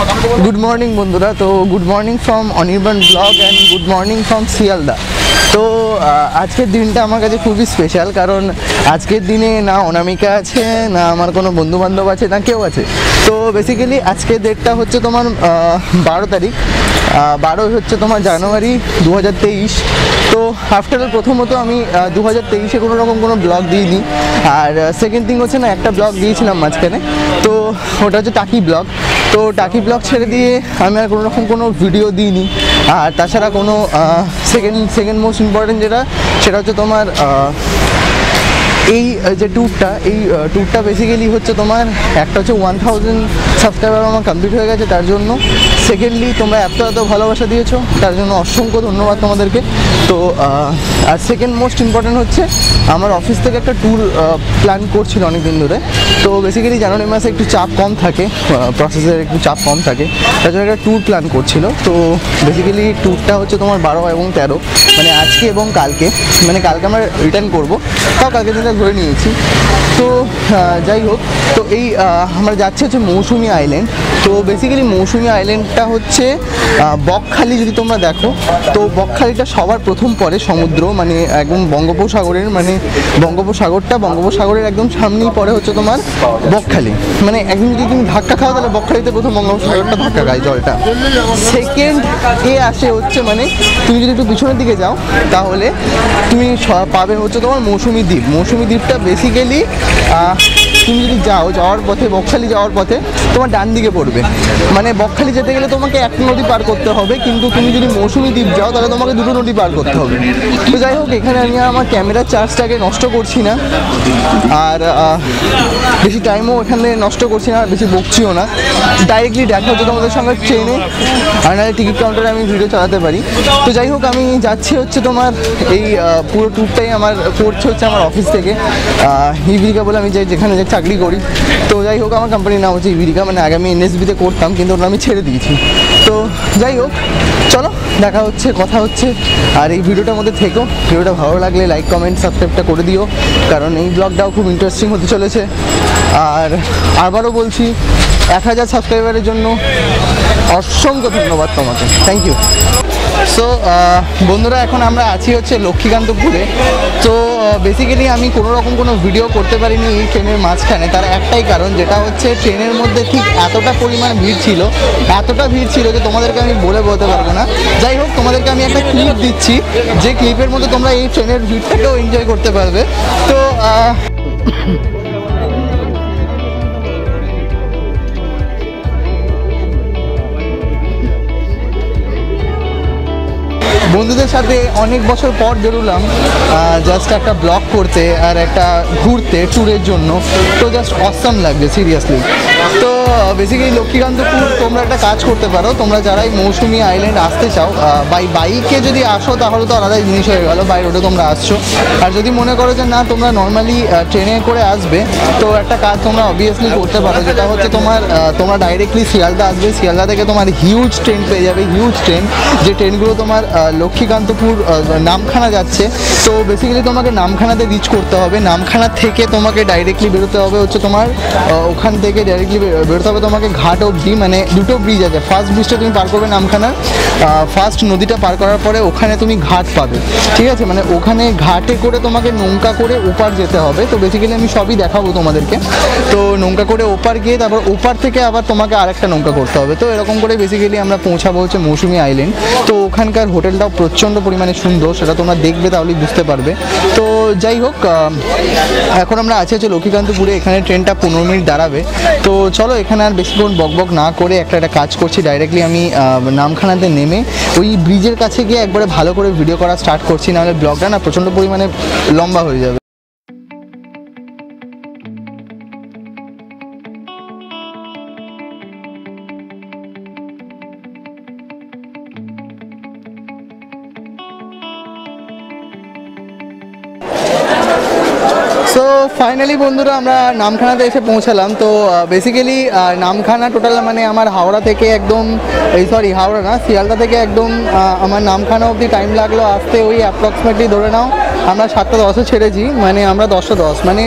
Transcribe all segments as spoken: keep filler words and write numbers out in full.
Good morning বন্ধুরা। তো good morning from Anirban blog and good morning from Sealdah. তো আজকের দিনটা আমার কাছে খুবই স্পেশাল, কারণ আজকের দিনে না অনামিকা আছে, না আমার কোনো বন্ধুবান্ধব আছে, না কেউ আছে। তো বেসিক্যালি আজকের ডেটটা হচ্ছে তোমার বারো তারিখ, বারো হচ্ছে তোমার জানুয়ারি দু হাজার তেইশ। তো আফটার অল প্রথমত আমি দু হাজার তেইশে কোনো রকম কোনো ব্লগ দিইনি, আর সেকেন্ড থিং হচ্ছে না একটা ব্লগ দিয়েছিলাম মাঝখানে, তো ওটা হচ্ছে টাকি ব্লগ। তো টাকি ব্লগ ছেড়ে দিয়ে আমি আর কোনো রকম কোনো ভিডিও দিইনি। আর তাছাড়া কোনো সেকেন্ড সেকেন্ড মোস্ট ইম্পর্টেন্ট যেটা সেটা হচ্ছে তোমার এই যে ট্যুরটা, এই ট্যুরটা বেসিক্যালি হচ্ছে তোমার একটা হচ্ছে ওয়ান থাউজেন্ড সাবস্ক্রাইবার আমার কমপ্লিট হয়ে গেছে তার জন্য। সেকেন্ডলি তোমরা এত এত ভালোবাসা দিয়েছো তার জন্য অসংখ্য ধন্যবাদ তোমাদেরকে। তো আর সেকেন্ড মোস্ট ইম্পর্টেন্ট হচ্ছে আমার অফিস থেকে একটা ট্যুর প্ল্যান করছিল অনেক দিন ধরে। তো বেসিক্যালি জানুয়ারি মাসে একটু চাপ কম থাকে, প্রসেসের একটু চাপ কম থাকে, তার জন্য একটা ট্যুর প্ল্যান করছিল। তো বেসিক্যালি ট্যুরটা হচ্ছে তোমার বারো এবং তেরো, মানে আজকে এবং কালকে, মানে কালকে আমরা রিটার্ন করবো, তাও কালকে দিনটা ধরে নিয়েছি। তো যাই হোক, তো এই আমরা যাচ্ছি হচ্ছে মৌসুমী আইল্যান্ড। তো বেসিক্যালি মৌসুমী আইল্যান্ডটা হচ্ছে বকখালি, যদি তোমরা দেখো তো বকখালিটা সবার প্রথম পরে সমুদ্র, মানে একদম বঙ্গোপসাগরের, মানে বঙ্গোপসাগরটা বঙ্গোপসাগরের একদম সামনেই পরে হচ্ছে তোমার বকখালি। মানে একদম যদি তুমি ধাক্কা খাও তাহলে বকখালিতে প্রথম বঙ্গোপসাগরটা ধাক্কা খায় জলটা। সেকেন্ড এ আসে হচ্ছে, মানে তুমি যদি একটু পিছনের দিকে যাও তাহলে তুমি পাবে হচ্ছে তোমার মৌসুমী দ্বীপ। মৌসুমী দ্বীপটা বেসিক্যালি তুমি যদি যাও, যাওয়ার পথে বকখালি যাওয়ার পথে তোমার ডান দিকে পড়বে। মানে বকখালি যেতে গেলে তোমাকে একটা নদী পার করতে হবে, কিন্তু তুমি যদি মৌসুমী দ্বীপ যাও তাহলে তোমাকে দুটো নদী পার করতে হবে। তো যাই হোক, এখানে আমি আমার ক্যামেরার চার্জটাকে নষ্ট করছি না, আর বেশি টাইমও এখানে নষ্ট করছি না, আর বেশি বকছিও না। ডাইরেক্টলি দেখা হচ্ছে তোমাদের সঙ্গে ট্রেনে, আর নাহলে টিকিট কাউন্টারে আমি ভিডিও চালাতে পারি। তো যাই হোক, আমি যাচ্ছি হচ্ছে তোমার এই পুরো ট্যুরটাই আমার করছে হচ্ছে আমার অফিস থেকে ইভিরিকা বলে আমি যে যেখানে যে চাকরি করি। তো যাই হোক, আমার কোম্পানির নাম হচ্ছে ইভিরিকা, মানে আগে আমি এনএসবিতে করতাম কিন্তু ওটা আমি ছেড়ে দিয়েছি। তো যাই হোক, চলো দেখা হচ্ছে, কথা হচ্ছে। আর এই ভিডিওটার মধ্যে থেকো, ভিডিওটা ভালো লাগলে লাইক কমেন্ট সাবস্ক্রাইবটা করে দিও, কারণ এই ব্লগটাও খুব ইন্টারেস্টিং হতে চলেছে। আর আবারও বলছি, এক হাজার সাবস্ক্রাইবারের জন্য অসংখ্য ধন্যবাদ তোমাকে, থ্যাংক ইউ। সো বন্ধুরা, এখন আমরা আছি হচ্ছে লক্ষ্মীকান্তপুরে। তো বেসিক্যালি আমি কোনো রকম কোনো ভিডিও করতে পারিনি এই ট্রেনের মাঝখানে, তার একটাই কারণ, যেটা হচ্ছে ট্রেনের মধ্যে ঠিক এতটা পরিমাণ ভিড় ছিল, এতটা ভিড় ছিল যে তোমাদেরকে আমি বলে বলতে পারবো না। যাই হোক, তোমাদেরকে আমি একটা ক্লিপ দিচ্ছি, যে ক্লিপের মধ্যে তোমরা এই ট্রেনের ভিড়টাকেও এনজয় করতে পারবে। তো বন্ধুদের সাথে অনেক বছর পর বেরোলাম জাস্ট একটা ব্লগ করতে আর একটা ঘুরতে ট্যুরের জন্য। তো জাস্ট অসাম লাগবে সিরিয়াসলি। তো বেসিক্যালি লক্ষ্মীকান্তপুর তোমরা একটা কাজ করতে পারো, তোমরা যারাই মৌসুমী আইল্যান্ড আসতে চাও বাই বাইকে যদি আসো তাহলে তো আলাদা জিনিস হয়ে গেলো, বাই রোডে তোমরা আসছো। আর যদি মনে করো যে না তোমরা নর্মালি ট্রেনে করে আসবে, তো একটা কাজ তোমরা অবভিয়াসলি করতে পারো, যেটা হচ্ছে তোমার তোমরা ডাইরেক্টলি শিয়ালদা আসবে, শিয়ালদা থেকে তোমার হিউজ ট্রেন পেয়ে যাবে, হিউজ ট্রেন, যে ট্রেনগুলো তোমার লক্ষ্মীকান্তপুর নামখানা যাচ্ছে। তো বেসিক্যালি তোমাকে নামখানাতে রিচ করতে হবে, নামখানা থেকে তোমাকে ডাইরেক্টলি বেরোতে হবে হচ্ছে তোমার ওখান থেকে ডাইরেক্টলি বেরোতে হবে তোমাকে ঘাট অবধি, মানে দুটো ব্রিজ আছে। ফার্স্ট ব্রিজটা তুমি পার করবে নামখানার, ফার্স্ট নদীটা পার করার পরে ওখানে তুমি ঘাট পাবে, ঠিক আছে? মানে ওখানে ঘাটে করে তোমাকে নৌকা করে ওপার যেতে হবে। তো বেসিক্যালি আমি সবই দেখাবো তোমাদেরকে। তো নৌকা করে ওপার গিয়ে তারপর ওপার থেকে আবার তোমাকে আরেকটা নৌকা করতে হবে। তো এরকম করে বেসিক্যালি আমরা পৌঁছাবো হচ্ছে মৌসুমী আইল্যান্ড। তো ওখানকার হোটেলটাও প্রচণ্ড পরিমাণে সুন্দর, সেটা তোমরা দেখবে তাহলেই বুঝতে পারবে। তো যাই হোক, এখন আমরা আছি হচ্ছে লক্ষ্মীকান্তপুরে, এখানে ট্রেনটা পনেরো মিনিট দাঁড়াবে। তো চলো, এখানে আর বেশিক্ষণ বকবক না করে একটা একটা কাজ করছি, ডাইরেক্টলি আমি নামখানাতে নেমে ওই ব্রিজের কাছে গিয়ে একবারে ভালো করে ভিডিও করা স্টার্ট করছি, নাহলে ব্লগটা না প্রচণ্ড পরিমাণে লম্বা হয়ে যাবে। সো ফাইনালি বন্ধুরা, আমরা নামখানাতে এসে পৌঁছালাম। তো বেসিক্যালি নামখানা টোটাল মানে আমার হাওড়া থেকে একদম, এই সরি হাওড়া না, শিয়ালদা থেকে একদম আমার নামখানা অবধি টাইম লাগলো আসতে ওই অ্যাপ্রক্সিমেটলি ধরে নাও আমরা সাতটা দশে ছেড়েছি, মানে আমরা দশটা দশ মানে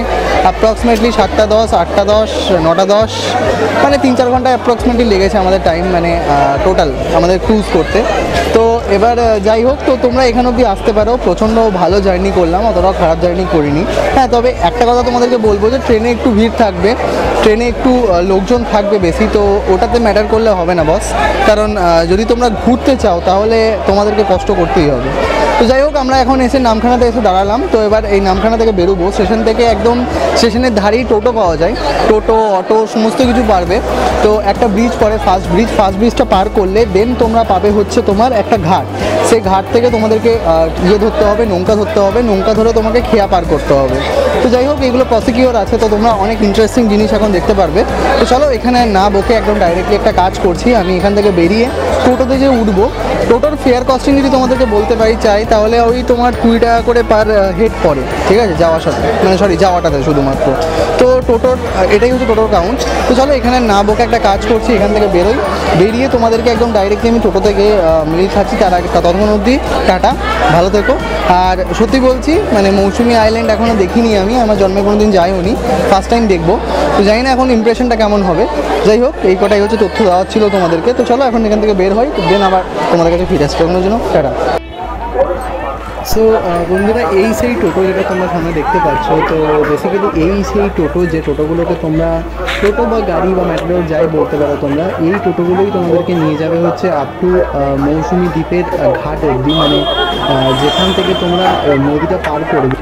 অ্যাপ্রক্সিমেটলি সাতটা দশ আটটা দশ নটা দশ মানে তিন চার ঘন্টা অ্যাপ্রক্সিমেটলি লেগেছে আমাদের টাইম, মানে টোটাল আমাদের ক্রুজ করতে। তো এবার যাই হোক, তো তোমরা এখান অবধি আসতে পারো, প্রচণ্ড ভালো জার্নি করলাম, অতটাও খারাপ জার্নি করিনি। হ্যাঁ, তবে একটা কথা তোমাদেরকে বলবো যে ট্রেনে একটু ভিড় থাকবে, ট্রেনে একটু লোকজন থাকবে বেশি, তো ওটাতে ম্যাটার করলে হবে না বস, কারণ যদি তোমরা ঘুরতে চাও তাহলে তোমাদেরকে কষ্ট করতেই হবে। তো যাই হোক, আমরা এখন এসে নামখানাতে এসে দাঁড়ালাম। তো এবার এই নামখানা থেকে বেরোবো, স্টেশন থেকে একদম স্টেশনের ধারেই টোটো পাওয়া যায়, টোটো অটো সমস্ত কিছু পারবে। তো একটা ব্রিজ পরে ফার্স্ট ব্রিজ, ফার্স্ট ব্রিজটা পার করলে দেন তোমরা পাবে হচ্ছে তোমার একটা ঘাট, সেই ঘাট থেকে তোমাদেরকে ইয়ে ধরতে হবে, নৌকা ধরতে হবে, নৌকা ধরে তোমাকে খেয়া পার করতে হবে। তো যাই হোক, এগুলো প্রসিকিউর আছে, তো তোমরা অনেক ইন্টারেস্টিং জিনিস এখন দেখতে পারবে। তো চলো, এখানে না বকে একদম ডাইরেক্টলি একটা কাজ করছি, আমি এখান থেকে বেরিয়ে টোটোতে যে উঠবো, টোটোর ফেয়ার কস্টিং যদি তোমাদেরকে বলতে পারি চাই, তাহলে ওই তোমার কুড়ি টাকা করে পার হেড পড়ে, ঠিক আছে, যাওয়ার সাথে, মানে সরি যাওয়াটাতে শুধুমাত্র। তো টোটোর এটাই হচ্ছে টোটোর কাউন্ট। তো চলো, এখানে না বকে একটা কাজ করছি, এখান থেকে বেরোই, বেরিয়ে তোমাদেরকে একদম ডাইরেক্টলি আমি টোটো থেকে মিল খাচ্ছি। তার আগে ততক্ষণ অবধি টাটা, ভালো থেকো। আর সত্যি বলছি, মানে মৌসুমি আইল্যান্ড এখনও দেখিনি আমি, আমার জন্মে কোনো দিন যাইও নি, ফার্স্ট টাইম দেখবো। তো জানি না এখন ইমপ্রেশনটা কেমন হবে। যাই হোক, এই কটাই হচ্ছে তথ্য দেওয়ার ছিল তোমাদেরকে। তো চলো এখন এখান থেকে বের হয়, দেন আবার তোমাদের কাছে ফিরে আসতে কোনো জন্য টাটা। সো বন্ধুরা, এই সেই টোটো যেটা তোমরা সামনে দেখতে পাচ্ছ, তো বেসিক্যালি এই সেই টোটো যে টোটোগুলোকে তোমরা টোটো বা গাড়ি বা ম্যাটাডোর যাই বলতে পারো তোমরা, এই টোটোগুলোই তোমাদেরকে নিয়ে যাবে হচ্ছে আপ টু মৌসুমি দ্বীপের ঘাট অবধি, মানে যেখান থেকে তোমরা নদীটা পার করবে।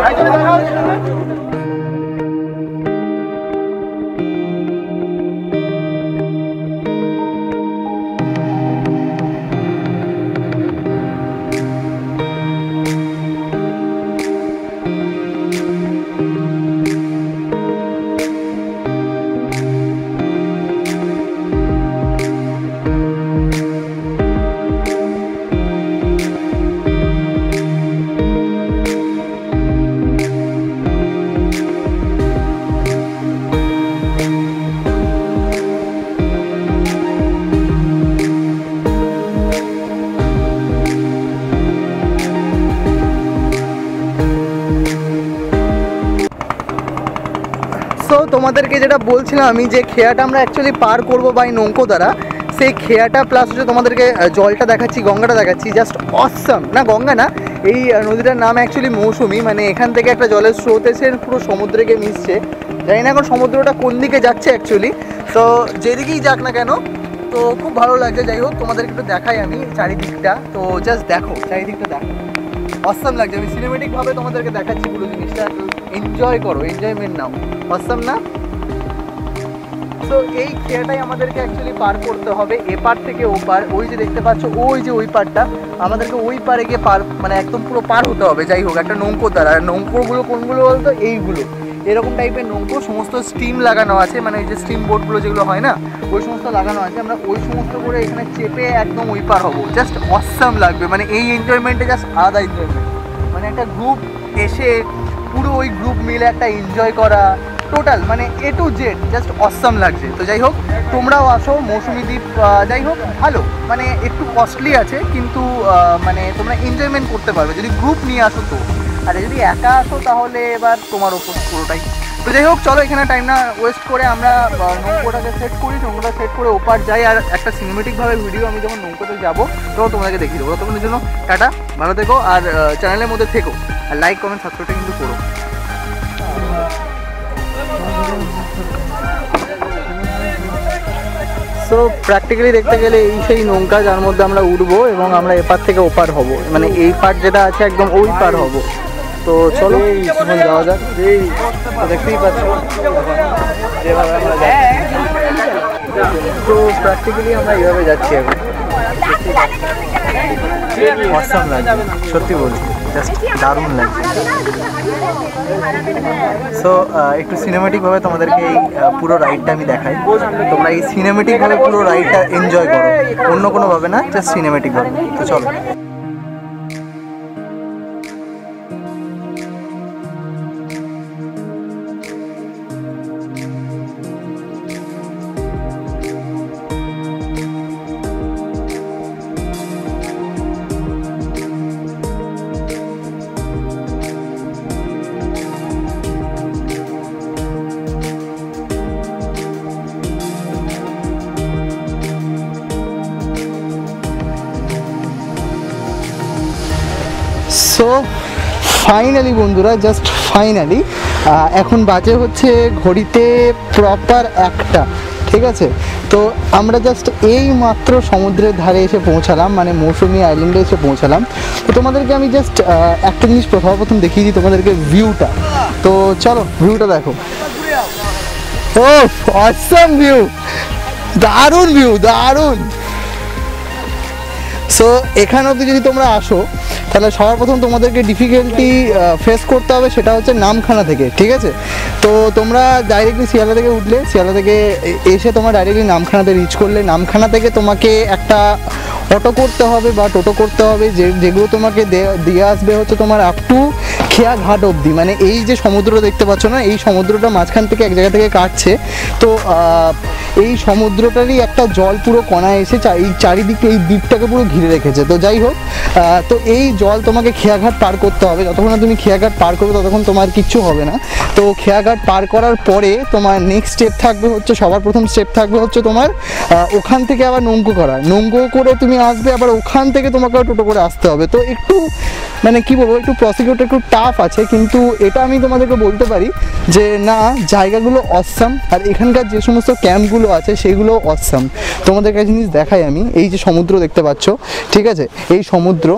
সো তোমাদেরকে যেটা বলছিলাম আমি, যে খেয়াটা আমরা অ্যাকচুয়ালি পার করবো বাই নৌকো দ্বারা, সেই খেয়াটা প্লাস হচ্ছে তোমাদেরকে জলটা দেখাচ্ছি, গঙ্গাটা দেখাচ্ছি, জাস্ট অসাম। না গঙ্গা না, এই নদীটার নাম অ্যাকচুয়ালি মৌসুমি, মানে এখান থেকে একটা জলের স্রোত এসে পুরো সমুদ্রে গিয়ে মিশছে। জানি না এখন সমুদ্রটা কোন দিকে যাচ্ছে অ্যাকচুয়ালি, তো যেদিকেই যাক না কেন, তো খুব ভালো লাগছে। যাই হোক, তোমাদেরকে একটু দেখাই আমি চারিদিকটা, তো জাস্ট দেখো চারিদিকটা দেখো, অসাম লাগছে। আমি সিনেমেটিকভাবে তোমাদেরকে দেখাচ্ছি পুরো জিনিসটা, এনজয় করো, এনজয়মেন্ট নাও, অসাম না? তো এই খেয়াটাই আমাদেরকে অ্যাকচুয়ালি পার করতে হবে, এপার থেকে ওপার। ওই যে দেখতে পাচ্ছ, ওই যে ওই পারটা, আমাদেরকে ওই পারে গিয়ে পার, মানে একদম পুরো পার হতে হবে। যাই হোক, একটা নৌকো দ্বারা। নৌকোগুলো কোনগুলো বলতো? এইগুলো, এরকম টাইপের নৌকো, সমস্ত স্টিম লাগানো আছে, মানে ওই যে স্টিম বোটগুলো যেগুলো হয় না, ওই সমস্ত লাগানো আছে। আমরা ওই সমস্ত করে এখানে চেপে একদম ওই পার হবো, জাস্ট অসাম লাগবে। মানে এই এনজয়মেন্টে জাস্ট আলাদা এনজয়মেন্ট, মানে একটা গ্রুপ এসে পুরো ওই গ্রুপ মিলে একটা এনজয় করা, টোটাল মানে A to Z just awesome লাগছে। তো যাই হোক, তোমরাও আসো মৌসুমি দ্বীপ। যাই হোক, ভালো, মানে একটু কস্টলি আছে, কিন্তু মানে তোমরা এনজয়মেন্ট করতে পারবে যদি গ্রুপ নিয়ে আসো তো। আর যদি একা আসো তাহলে এবার তোমার ওপর পুরোটাই। তো যাই হোক, চলো এখানে টাইম না ওয়েস্ট করে আমরা নৌকোটাকে সেট করি, নৌকোটা সেট করে ওপার যাই, আর একটা সিনেমেটিকভাবে ভিডিও আমি যখন নৌকোতে যাবো তখন তোমাদেরকে দেখিয়ে দেবো। ততক্ষণের জন্য টাটা, ভালো থেকো, আর চ্যানেলের মধ্যে থেকো, আর লাইক কমেন্ট সাবস্ক্রাইবটা কিন্তু করো। সো প্র্যাকটিক্যালি দেখতে গেলে এই সেই নৌকা যার মধ্যে আমরা উঠবো এবং আমরা এপার থেকে ওপার হব, মানে এই পার যেটা আছে একদম ওই পার হব। তো চলো এখন যাওয়া যাক। এই দেখতেই পাচ্ছ যেভাবে আমরা যাচ্ছি, তো প্র্যাকটিক্যালি আমরা এইভাবে যাচ্ছি এখন। অসাম লাগছে, সত্যি বলছি, জাস্ট দারুণ লাগছে। সো একটু সিনেমেটিকভাবে তোমাদেরকে এই পুরো রাইডটা আমি দেখাই, তোমরা এই সিনেমেটিকভাবে পুরো রাইডটা এনজয় করো, অন্য কোনোভাবে না, জাস্ট সিনেমেটিকভাবে। তো চলো। সো ফাইনালি বন্ধুরা, জাস্ট ফাইনালি এখন বাজে হচ্ছে ঘড়িতে প্রপার একটা, ঠিক আছে? তো আমরা জাস্ট এই মাত্র সমুদ্রের ধারে এসে পৌঁছালাম, মানে মৌসুমী আইল্যান্ডে এসে পৌঁছালাম। তো তোমাদেরকে আমি জাস্ট একটা জিনিস প্রথম দেখিয়ে দিই তোমাদেরকে, ভিউটা। তো চলো ভিউটা দেখো। ও অসাম ভিউ, দারুণ ভিউ, দারুণ। সো এখানে অবধি যদি তোমরা আসো তাহলে সবার প্রথম তোমাদেরকে ডিফিকাল্টি ফেস করতে হবে, সেটা হচ্ছে নামখানা থেকে, ঠিক আছে? তো তোমরা ডাইরেক্টলি শিয়ালদা থেকে উঠলে, শিয়ালদা থেকে এসে তোমরা ডাইরেক্টলি নামখানাতে রিচ করলে, নামখানা থেকে তোমাকে একটা অটো করতে হবে বা টোটো করতে হবে, যে যেগুলো তোমাকে দিয়ে আসবে হচ্ছে তোমার আপ টু খেয়াঘাট অবধি। মানে এই যে সমুদ্র দেখতে পাচ্ছ না, এই সমুদ্রটা মাঝখান থেকে এক জায়গা থেকে কাটছে। তো এই সমুদ্রটারই একটা জল পুরো কণায় এসে এই চারিদিকে এই দ্বীপটাকে পুরো ঘিরে রেখেছে। তো যাই হোক, তো এই জল তোমাকে খেয়াঘাট পার করতে হবে। যতক্ষণ না তুমি খেয়াঘাট পার করবে ততক্ষণ তোমার কিচ্ছু হবে না। তো খেয়াঘাট পার করার পরে তোমার নেক্সট স্টেপ থাকবে হচ্ছে, সবার প্রথম স্টেপ থাকবে হচ্ছে তোমার ওখান থেকে আবার নৌকো করা। নৌকো করে তুমি আসবে, আবার ওখান থেকে তোমাকে টোটো করে আসতে হবে। তো একটু মানে কি বলবো, একটু প্রসিকিউট একটু টাফ আছে, কিন্তু এটা আমি তোমাদেরকে বলতে পারি যে না, জায়গাগুলো অসাম। আর এখানকার যে সমস্ত ক্যাম্পগুলো আছে সেগুলো অসাম। তোমাদের কাছে জিনিস দেখাই আমি, এই যে সমুদ্র দেখতে পাচ্ছ, ঠিক আছে? এই সমুদ্র।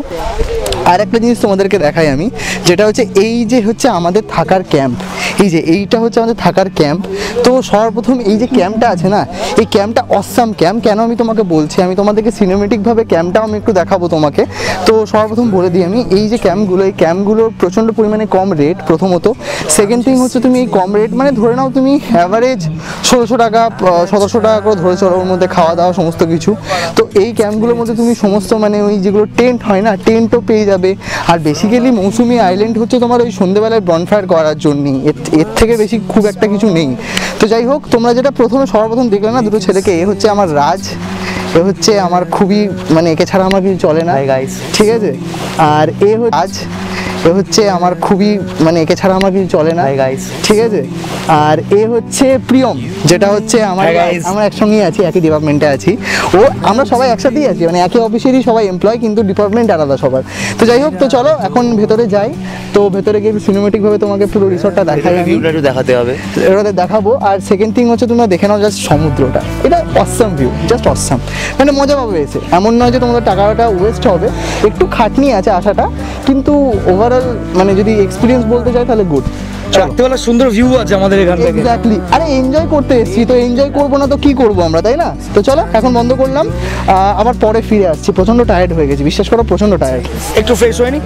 আর একটা জিনিস তোমাদেরকে দেখাই আমি, যেটা হচ্ছে এই যে হচ্ছে আমাদের থাকার ক্যাম্প, এই যে এইটা হচ্ছে আমাদের থাকার ক্যাম্প। তো সর্বপ্রথম এই যে ক্যাম্পটা আছে না, এই ক্যাম্পটা অসাম ক্যাম্প। কেন আমি তোমাকে বলছি, আমি তোমাদেরকে সিনেমেটিকভাবে ক্যাম্পটাও আমি একটু দেখাবো তোমাকে। তো সর্বপ্রথম বলে দিই আমি, এই যে ক্যাম্পগুলো, এই ক্যাম্পগুলোর প্রচণ্ড পরিমাণে কম রেট প্রথমত। সেকেন্ড থিং হচ্ছে তুমি এই কম রেট মানে ধরে নাও তুমি অ্যাভারেজ ষোলোশো টাকা সতেরোশো টাকা করে ধরে চলো, ওর মধ্যে খাওয়া দাওয়া সমস্ত কিছু। তো এই ক্যাম্পগুলোর মধ্যে তুমি সমস্ত মানে ওই যেগুলো টেন্ট হয় না, টেন্টও পেয়ে যাবে। আর বেসিক্যালি মৌসুমী আইল্যান্ড হচ্ছে তোমার ওই সন্ধ্যেবেলায় বনফায়ার করার জন্যই, এর থেকে বেশি খুব একটা কিছু নেই। তো যাই হোক, তোমরা যেটা প্রথমে সর্বপ্রথম দেখলে না দুটো ছেলেকে, এ হচ্ছে আমার রাজ, এ হচ্ছে আমার খুবই মানে একে ছাড়া আমার কিছু চলে না, ঠিক আছে? আর এ হচ্ছে রাজ, এ হচ্ছে আমার খুবই মানে একে ছাড়া আমার কিছু চলে না, ঠিক আছে? আর এ হচ্ছে প্রিয়ম, যেটা হচ্ছে আমার আমরা একসঙ্গেই আছি, একই ডিপার্টমেন্টে আছি। ও আমরা সবাই একসাথেই আছি, মানে একই অফিসেরই সবাই এমপ্লয়, কিন্তু ডিপার্টমেন্ট আলাদা সবার। তো যাই হোক, তো চলো এখন ভেতরে যাই। তো ভেতরে গিয়ে সিনেমেটিক ভাবে তোমাকে পুরো রিসর্টটা দেখাই, ভিউটা দেখাতে হবে, ওটাতে দেখাবো। আর সেকেন্ড থিং হচ্ছে তোমরা দেখে নাও জাস্ট সমুদ্রটা, এটা অসাম ভিউ, জাস্ট অসাম, মানে মজা পাবে এসে। এমন নয় যে তোমাদের টাকাটা ওয়েস্ট হবে, একটু খাটনি আছে আসাটা, কিন্তু ওভারঅল মানে যদি এক্সপিরিয়েন্স বলতে চাই তাহলে গুড। রাত্রিবেলা সুন্দর ভিউ আছে আমাদের এখান থেকে। এক্স্যাক্টলি, আরে এনজয় করতে এসেছি, তো এনজয় করবো না তো কি করবো আমরা, তাই না? তো চলো এখন বন্ধ করলাম, আবার পরে ফিরে আসছি। প্রচন্ড টায়ার্ড হয়ে গেছি, বিশ্বাস করো প্রচন্ড টায়ার্ড। একটু ফ্রেশ হয়নি।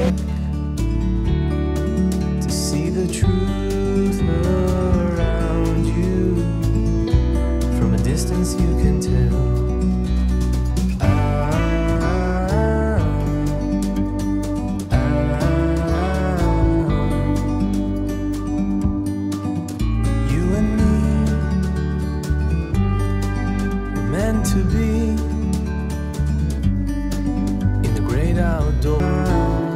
To be in the great outdoors.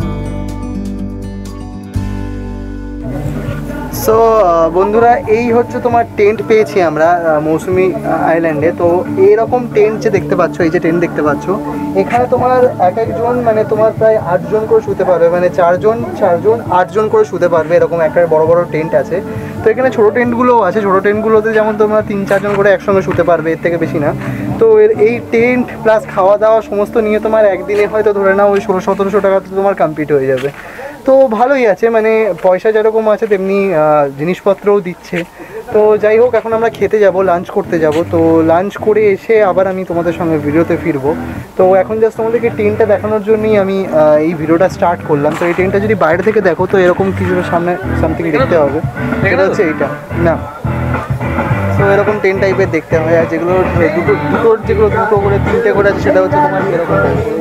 So বন্ধুরা, এই হচ্ছে তোমার টেন্ট পেয়েছি আমরা মৌসুমী আইল্যান্ডে। তো এইরকম টেন্ট যে দেখতে পাচ্ছ, এই যে টেন্ট দেখতে পাচ্ছ, এখানে তোমার এক একজন মানে তোমার প্রায় আটজন করে শুতে পারবে, মানে চারজন চারজন আটজন করে শুতে পারবে, এরকম একটা বড় বড় টেন্ট আছে। তো এখানে ছোটো টেন্টগুলোও আছে, ছোটো টেন্টগুলোতে যেমন তোমরা তিন চারজন করে একসঙ্গে শুতে পারবে, এর থেকে বেশি না। তো এর এই টেন্ট প্লাস খাওয়া দাওয়া সমস্ত নিয়ে তোমার একদিনে হয়তো ধরে নাও ওই ষোলো সতেরোশো টাকাতে তোমার কমপ্লিট হয়ে যাবে। তো ভালোই আছে, মানে পয়সা যেরকম আছে তেমনি জিনিসপত্রও দিচ্ছে। তো যাই হোক, এখন আমরা খেতে যাব, লাঞ্চ করতে যাব। তো লাঞ্চ করে এসে আবার আমি তোমাদের সঙ্গে ভিডিওতে ফিরবো। তো এখন জাস্ট তোমাদেরকে টেন্টটা দেখানোর জন্যই আমি এই ভিডিওটা স্টার্ট করলাম। তো এই টেন্টটা যদি বাইরে থেকে দেখো তো এরকম কিছু সামনে সামথিং দেখতে হবে, এটা হচ্ছে এইটা না। তো এরকম টেন টাইপের দেখতে হয়, আর যেগুলো দুটো দুটোর যেগুলো দুটো করে তিনটে করে আছে সেটা হচ্ছে তোমার এরকম।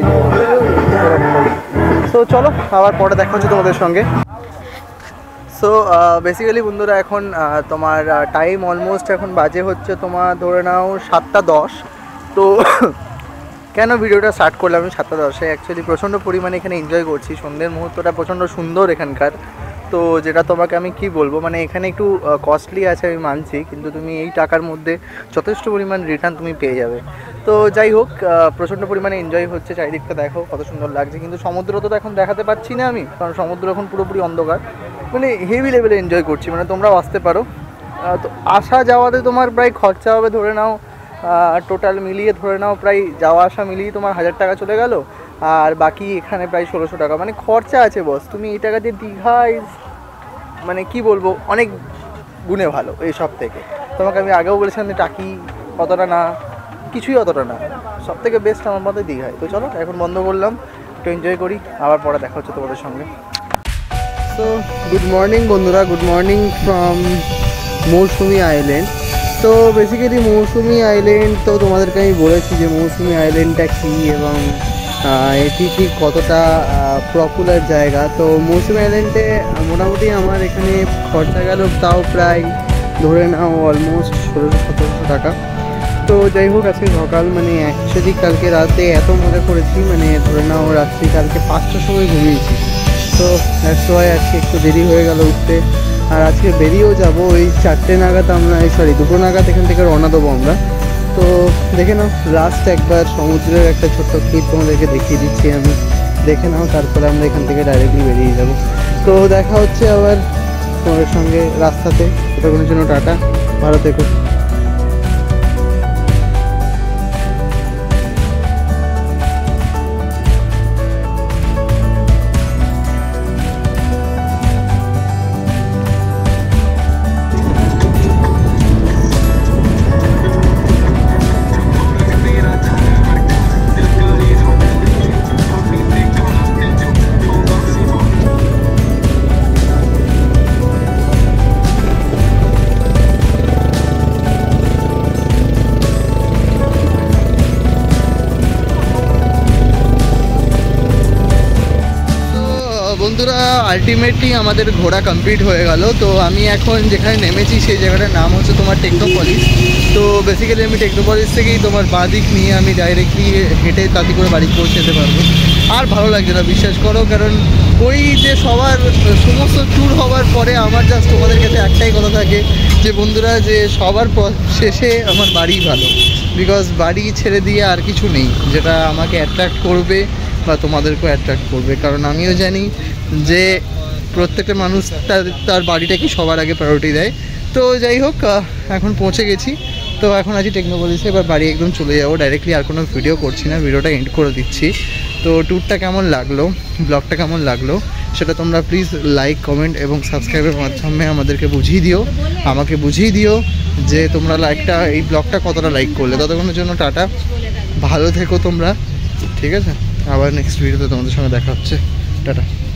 তো চলো আবার পরে দেখা হচ্ছে তোমাদের সঙ্গে। সো বেসিক্যালি বন্ধুরা, এখন তোমার টাইম অলমোস্ট এখন বাজে হচ্ছে তোমার ধরে নাও সাতটা দশ। তো কেন ভিডিওটা স্টার্ট করলাম আমি সাতটা দশে, অ্যাকচুয়ালি প্রচণ্ড পরিমাণে এখানে এনজয় করছি, সন্ধ্যের মুহূর্তটা প্রচণ্ড সুন্দর এখানকার। তো যেটা তোমাকে আমি কি বলবো, মানে এখানে একটু কস্টলি আছে আমি মানছি, কিন্তু তুমি এই টাকার মধ্যে যথেষ্ট পরিমাণ রিটার্ন তুমি পেয়ে যাবে। তো যাই হোক, প্রচণ্ড পরিমাণে এনজয় হচ্ছে, চারিদিকটা দেখো কত সুন্দর লাগছে। কিন্তু সমুদ্র তো এখন দেখাতে পারছি না আমি, কারণ সমুদ্র এখন পুরোপুরি অন্ধকার, মানে হেভি লেভেলে এনজয় করছি। মানে তোমরাও আসতে পারো। তো আসা যাওয়াতে তোমার প্রায় খরচা হবে ধরে নাও, টোটাল মিলিয়ে ধরে নাও প্রায় যাওয়া আসা মিলিয়ে তোমার হাজার টাকা চলে গেল, আর বাকি এখানে প্রায় ষোলোশো টাকা, মানে খরচা আছে বস। তুমি এই টাকা দিয়ে দীঘায় মানে কি বলবো অনেক গুণে ভালো এই সব থেকে। তোমাকে আমি আগেও বলেছিলাম যে টাকি অতটা না, কিছুই অতটা না, সব থেকে বেস্ট আমার মতে দীঘায়। তো চলো এখন বন্ধ করলাম, একটু এনজয় করি, আবার পরে দেখা হচ্ছে তোমাদের সঙ্গে। তো গুড মর্নিং বন্ধুরা, good morning from Mousumi island. তো বেসিক্যালি মৌসুমি আইল্যান্ড তো তোমাদেরকে আমি বলেছি যে মৌসুমি আইল্যান্ডটা কী এবং এটি ঠিক কতটা পপুলার জায়গা। তো মৌসুমি আইল্যান্ডে মোটামুটি আমার এখানে খরচা গেল তাও প্রায় ধরে নাও অলমোস্ট ষোলোশো সতেরোশো টাকা। তো যাই হোক, আজকে সকাল মানে অ্যাকচুয়ালি কালকে রাতে এত মজা করেছি, মানে ধরে নাও রাত্রি কালকে পাঁচটার সময় ঘুমিয়েছি। তো দ্যাটস ওয়াই আজকে একটু দেরি হয়ে গেল উঠতে। আর আজকে বেরিয়েও যাবো ওই চারটে নাগাদ, আমরা এই সরি দুটো নাগাদ এখান থেকে রওনা দেবো আমরা। তো দেখে নাও লাস্ট একবার সমুদ্রের একটা ছোট্ট ক্লিপ তোমাদেরকে দেখিয়ে দিচ্ছি আমি, দেখে নাও, তারপরে আমরা এখান থেকে ডাইরেক্টলি বেরিয়ে যাব। তো দেখা হচ্ছে আবার তোমাদের সঙ্গে রাস্তাতে, ততক্ষণের জন্য টাটা, ভালো থেকো। বন্ধুরা আলটিমেটলি আমাদের ঘোরা কমপ্লিট হয়ে গেল। তো আমি এখন যেখানে নেমেছি সেই জায়গাটার নাম হচ্ছে তোমার টেকনোপলিস। তো বেসিক্যালি আমি টেকনোপলিস থেকেই তোমার বাঁ দিক নিয়ে আমি ডাইরেক্টলি হেঁটে তাড়াতাড়ি করে বাড়ি পৌঁছে যেতে পারবো। আর ভালো লাগছে না বিশ্বাস করো, কারণ ওই যে সবার সমস্ত ট্যুর হওয়ার পরে আমার জাস্ট তোমাদের কাছে একটাই কথা থাকে যে বন্ধুরা, যে সবার শেষে আমার বাড়ি ভালো, বিকজ বাড়ি ছেড়ে দিয়ে আর কিছু নেই যেটা আমাকে অ্যাট্রাক্ট করবে বা তোমাদেরকেও অ্যাট্রাক্ট করবে। কারণ আমিও জানি যে প্রত্যেকটা মানুষ তার তার বাড়িটাকে সবার আগে প্রায়োরিটি দেয়। তো যাই হোক, এখন পৌঁছে গেছি। তো এখন আছি টেকনোপলিসে, এবার বাড়ি একদম চলে যাবো ডাইরেক্টলি, আর কোনো ভিডিও করছি না, ভিডিওটা এন্ড করে দিচ্ছি। তো ট্যুরটা কেমন লাগলো, ব্লগটা কেমন লাগলো সেটা তোমরা প্লিজ লাইক, কমেন্ট এবং সাবস্ক্রাইবের মাধ্যমে আমাদেরকে বুঝিয়ে দিও, আমাকে বুঝিয়ে দিও যে তোমরা লাইকটা এই ব্লগটা কতটা লাইক করলে। ততক্ষণের জন্য টাটা, ভালো থেকো তোমরা, ঠিক আছে? আবার নেক্সট ভিডিওতে তোমাদের সঙ্গে দেখা হচ্ছে, টাটা।